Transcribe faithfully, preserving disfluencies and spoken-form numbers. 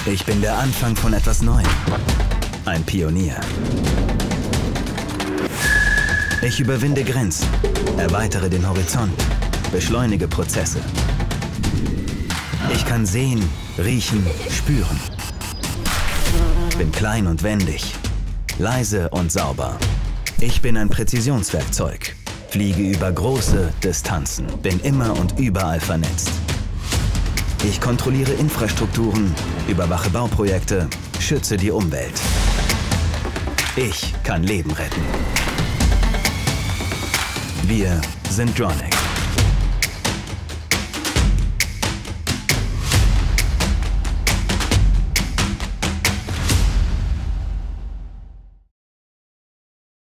Ich bin der Anfang von etwas Neuem. Ein Pionier. Ich überwinde Grenzen, erweitere den Horizont, beschleunige Prozesse. Ich kann sehen, riechen, spüren. Bin klein und wendig, leise und sauber. Ich bin ein Präzisionswerkzeug, fliege über große Distanzen, bin immer und überall vernetzt. Ich kontrolliere Infrastrukturen, überwache Bauprojekte, schütze die Umwelt. Ich kann Leben retten. Wir sind Dronix.